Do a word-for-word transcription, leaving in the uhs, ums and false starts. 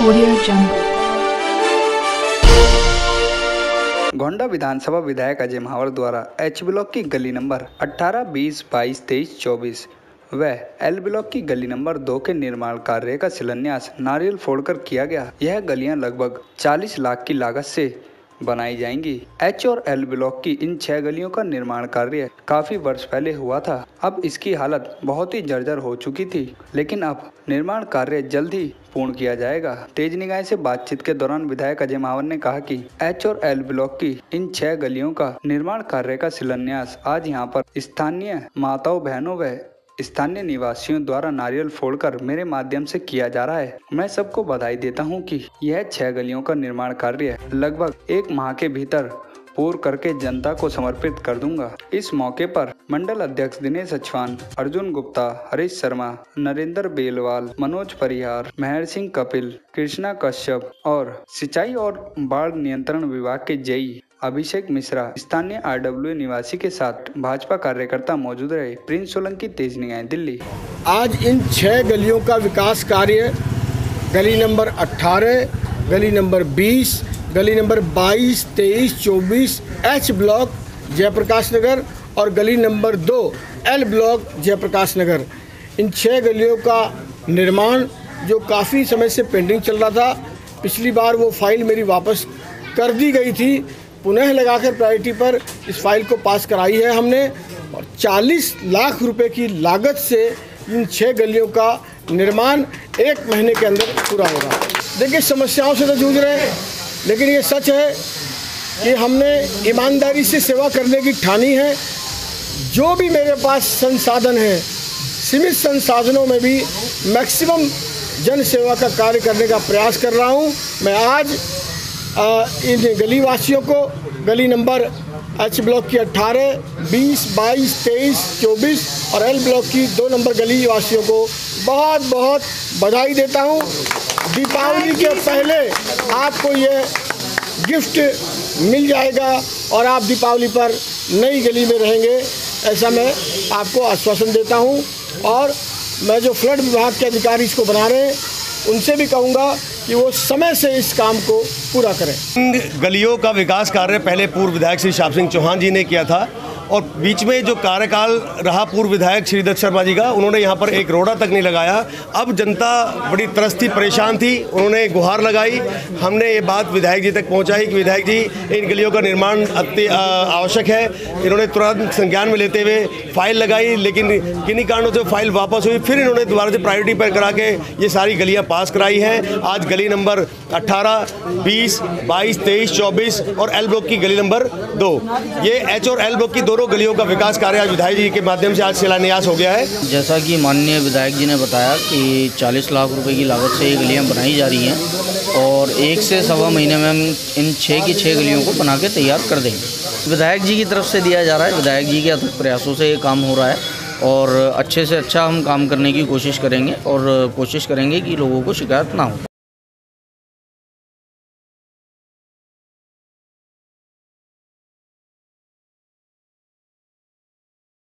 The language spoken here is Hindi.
Audio Jungle। गोंडा विधानसभा विधायक अजय महावर द्वारा एच ब्लॉक की गली नंबर अठारह, बीस, बाईस, तेईस, चौबीस व एल ब्लॉक की गली नंबर दो के निर्माण कार्य का शिलान्यास नारियल फोड़कर किया गया। यह गलियां लगभग चालीस लाख की लागत से बनाई जाएंगी। एच और एल ब्लॉक की इन छह गलियों का निर्माण कार्य काफी वर्ष पहले हुआ था। अब इसकी हालत बहुत ही जर्जर हो चुकी थी, लेकिन अब निर्माण कार्य जल्द ही पूर्ण किया जाएगा। तेज निगाह से बातचीत के दौरान विधायक अजय महावर ने कहा कि एच और एल ब्लॉक की इन छह गलियों का निर्माण कार्य का शिलान्यास आज यहां पर स्थानीय माताओं, बहनों व स्थानीय निवासियों द्वारा नारियल फोड़कर मेरे माध्यम से किया जा रहा है। मैं सबको बधाई देता हूं कि यह छह गलियों का निर्माण कार्य लगभग एक माह के भीतर पूर्ण करके जनता को समर्पित कर दूंगा। इस मौके पर मंडल अध्यक्ष दिनेश अचवान, अर्जुन गुप्ता, हरीश शर्मा, नरेंद्र बेलवाल, मनोज परिहार, मेहर सिंह कपिल, कृष्णा कश्यप और सिंचाई और बाढ़ नियंत्रण विभाग के जेई अभिषेक मिश्रा, स्थानीय आर डब्ल्यू ए निवासी के साथ भाजपा कार्यकर्ता मौजूद रहे। प्रिंस सोलंकी, तेज निगाहें, दिल्ली। आज इन छह गलियों का विकास कार्य गली नंबर अठारह, गली नंबर बीस, गली नंबर बाईस, तेईस, चौबीस एच ब्लॉक जयप्रकाश नगर और गली नंबर दो एल ब्लॉक जयप्रकाश नगर, इन छह गलियों का निर्माण जो काफ़ी समय से पेंडिंग चल रहा था, पिछली बार वो फाइल मेरी वापस कर दी गई थी, पुनः लगाकर प्रायोरिटी पर इस फाइल को पास कराई है हमने और चालीस लाख रुपए की लागत से इन छह गलियों का निर्माण एक महीने के अंदर पूरा होगा। देखिए, समस्याओं से तो जूझ रहे हैं, लेकिन ये सच है कि हमने ईमानदारी से सेवा करने की ठानी है। जो भी मेरे पास संसाधन है, सीमित संसाधनों में भी मैक्सिमम जन सेवा का कार्य करने का प्रयास कर रहा हूँ। मैं आज आ, इन गली वासियों को गली नंबर एच ब्लॉक की अट्ठारह, बीस, बाईस, तेईस, चौबीस और एल ब्लॉक की दो नंबर गली वासियों को बहुत बहुत बधाई देता हूँ। दीपावली के पहले आपको ये गिफ्ट मिल जाएगा और आप दीपावली पर नई गली में रहेंगे, ऐसा मैं आपको आश्वासन देता हूँ। और मैं जो फ्लड विभाग के अधिकारी इसको बना रहे हैं, उनसे भी कहूँगा कि वो समय से इस काम को पूरा करें। इन गलियों का विकास कार्य पहले पूर्व विधायक श्री श्याम सिंह चौहान जी ने किया था और बीच में जो कार्यकाल रहा पूर्व विधायक श्री दत्त शर्मा जी का, उन्होंने यहाँ पर एक रोड़ा तक नहीं लगाया। अब जनता बड़ी त्रस्त थी, परेशान थी, उन्होंने गुहार लगाई। हमने ये बात विधायक जी तक पहुँचाई कि विधायक जी, इन गलियों का निर्माण अति आवश्यक है। इन्होंने तुरंत संज्ञान में लेते हुए फाइल लगाई, लेकिन किन्हीं कारणों से फाइल वापस हुई। फिर इन्होंने दोबारा से प्रायोरिटी पर करा के ये सारी गलियाँ पास कराई हैं। आज गली नंबर अट्ठारह, बीस, बाईस, तेईस, चौबीस और एल ब्लॉक की गली नंबर दो, ये एच और एल ब्लॉक की दोनों गलियों का विकास कार्य आज विधायक जी के माध्यम से आज शिलान्यास हो गया है। जैसा कि माननीय विधायक जी ने बताया कि चालीस लाख रुपए की लागत से ये गलियां बनाई जा रही हैं और एक से सवा महीने में हम इन छः की छः गलियों को बना के तैयार कर देंगे। विधायक जी की तरफ से दिया जा रहा है, विधायक जी के अथक प्रयासों से ये काम हो रहा है और अच्छे से अच्छा हम काम करने की कोशिश करेंगे और कोशिश करेंगे कि लोगों को शिकायत ना हो।